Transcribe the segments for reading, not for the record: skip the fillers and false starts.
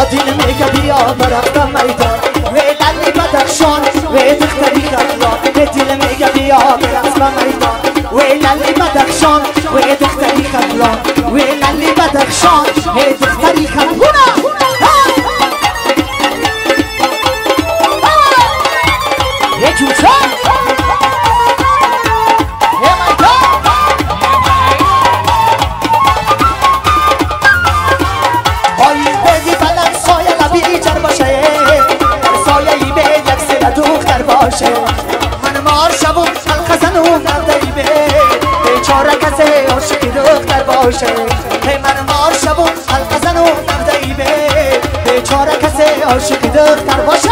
دل میگه بیا برفتم میدان و للی بدخشان و دختری خطلان دل میگه بیا برفتم میدان و للی بدخشان و دختری خطلان و للی بدخشان و دختری خطلان یه جوچه من مار شبم الخزن و نردی به بیچاره کسی عاشقی دختر باشه من مار شبم الخزن و نردی به بیچاره کسی عاشقی دختر باشه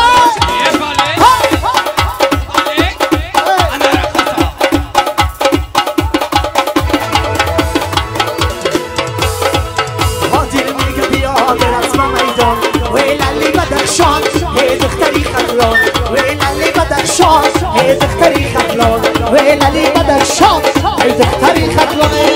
ويلي بدك شوط تختاري خطلوني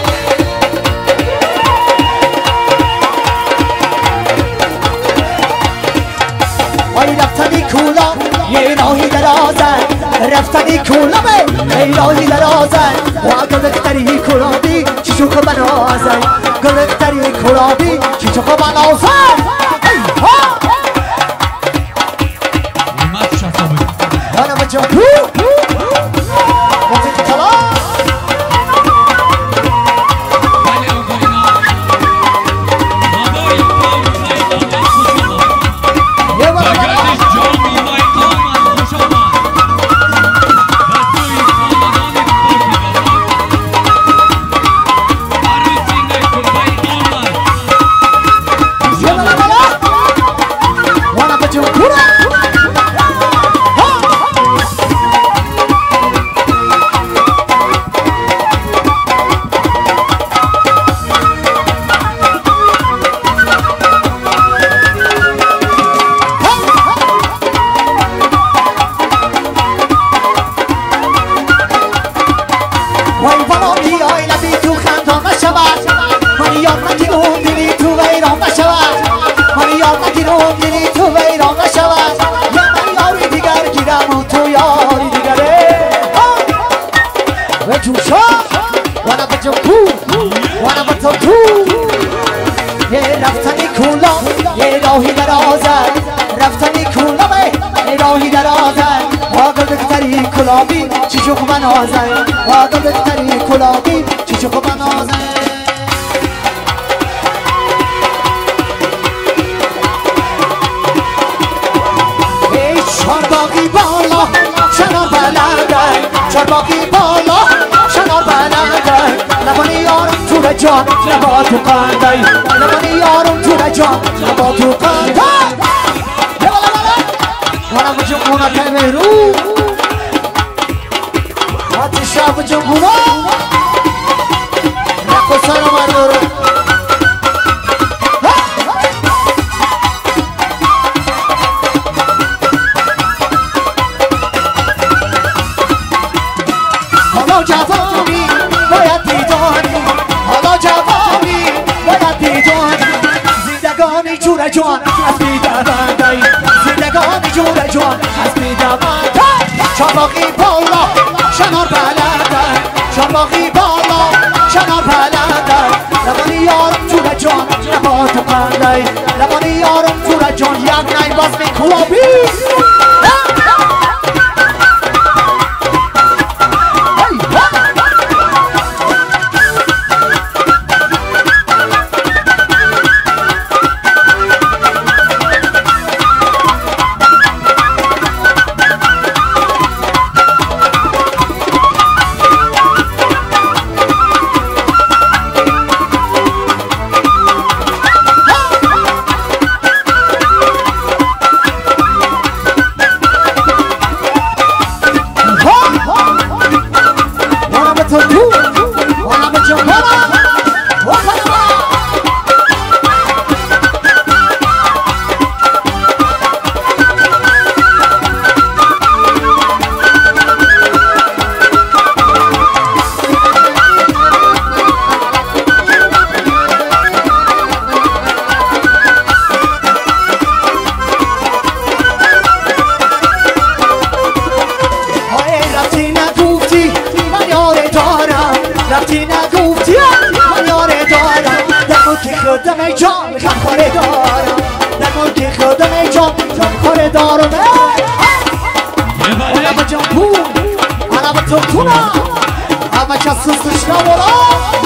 وي رفتني كولا يا راهي درازة رفتني كولا يا راهي درازة وقلت تري كولابي شو خبرازة قلت تري كولابي شو خبرازة أنا بجوب رفتنی کولا یه راهی درازد رفتنی کولا یه راهی درازد واقع دختری کلابی چی شو خوب نازد واقع دختری کلابی چی شو خوب نازد ای چارباقی بالا شنار بلنده چارباقی بالا شنار بلنده لبانی یارم تو جان لبا تو قندی لبانی یارم تو جان لبا تو قندی وانا بجمعونا کمیرو آتشا بجمعونا رکو سارا مردارو حالا جوانی باید دیدانی حالا جوانی باید دیدانی زندگانی جور جوان از بیدردی زندگانی جور جوان از بیدردی چاباقی بالا شنار بلنده چاباقی بالا شنار بلنده لبانی یارم جور جوان لبا تو قندی لبانی یارم جور جوان یک نای باز می کلابی خودم ای جان غمخواره دارم در ملک خودم ای جان غمخواره دارم عرب جان پول عرب تلتونه همه کس سوستش نمورم